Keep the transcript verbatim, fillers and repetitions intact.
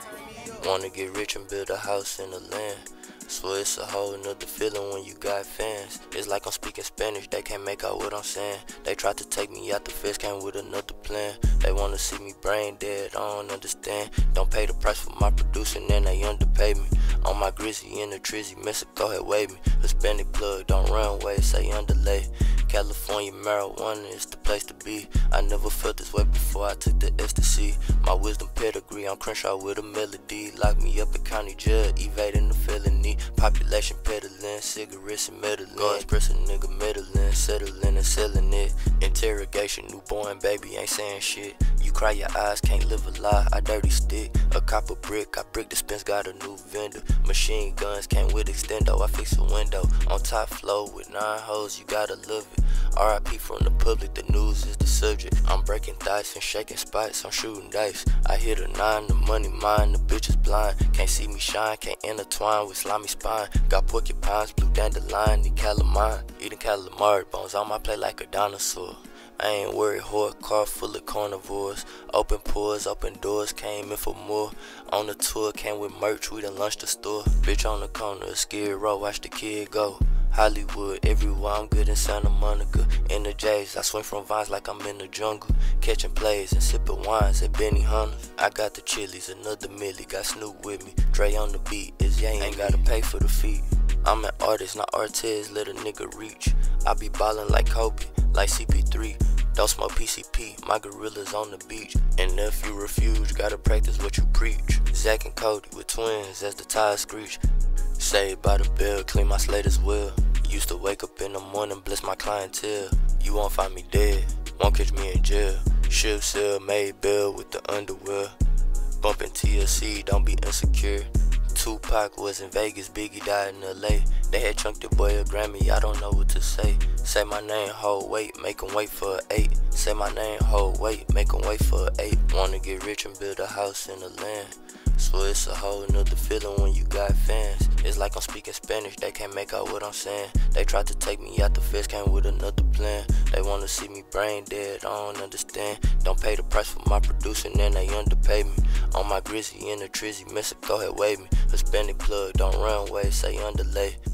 Wanna get rich and build a house in the land. Swear it's a whole nother feeling when you got fans. It's like I'm speaking Spanish, they can't make out what I'm saying. They tried to take me out the fence, came with another plan. They wanna see me brain dead, I don't understand. Don't pay the price for my producing and they underpay me. On my Grizzy in the Trizzy, Mexico had waved me. Hispanic plug, don't run away, say underlay. California marijuana is the place to be. I never felt this way before I took the ecstasy. My wisdom pedigree, I'm Crenshaw with a melody. Lock me up at county jail, evading the felony. Population peddling, cigarettes and meddling. Go express a nigga meddling, settling and selling it. Interrogation, newborn baby ain't saying shit. You cry your eyes, can't live a lie, I dirty stick. A copper brick, I brick dispense, got a new vendor. Machine guns came with extendo, I fix a window. On top floor with nine hoes, you gotta love it. R I P from the public, the news is the subject. I'm breaking dice and shaking spots, I'm shooting dice. I hit a nine, the money mine, the bitch is blind. Can't see me shine, can't intertwine with slimy spine. Got porcupines, blue dandelion, and calamine. Eating calamari bones on my plate like a dinosaur. I ain't worried, whore, car full of carnivores. Open pores, open doors, came in for more. On the tour, came with merch, we done launched the store. Bitch on the corner, a Skid Row, watch the kid go. Hollywood, everywhere, I'm good in Santa Monica. In the J's, I swing from vines like I'm in the jungle. Catching plays and sipping wines at Benny Hunters. I got the chilies, another milli, got Snoop with me. Dre on the beat, is Ye ain't gotta pay for the feet. I'm an artist, not Artez, let a nigga reach. I be ballin' like Kobe, like C P three. Don't smoke P C P, my gorillas on the beach. And if you refuse, gotta practice what you preach. Zach and Cody with twins as the tires screech. Saved by the bell, clean my slate as well. Used to wake up in the morning, bless my clientele. You won't find me dead, won't catch me in jail. Ship sell, made bail with the underwear. Bumpin' T L C, don't be insecure. Tupac was in Vegas, Biggie died in L A. They had chunked the boy a Grammy, I don't know what to say. Say my name, hold wait, make him wait for an eight. Say my name, hold wait, make him wait for an eight. Wanna get rich and build a house in the land. Swear it's a whole nother feeling when you got fans. It's like I'm speaking Spanish, they can't make out what I'm saying. They tried to take me out the fence, came with another plan. They wanna see me brain dead, I don't understand. Don't pay the price for my producing and they underpay me. On my Grizzy in the Trizzy, Mexico had waved me. Hispanic plug, don't run away, say underlay.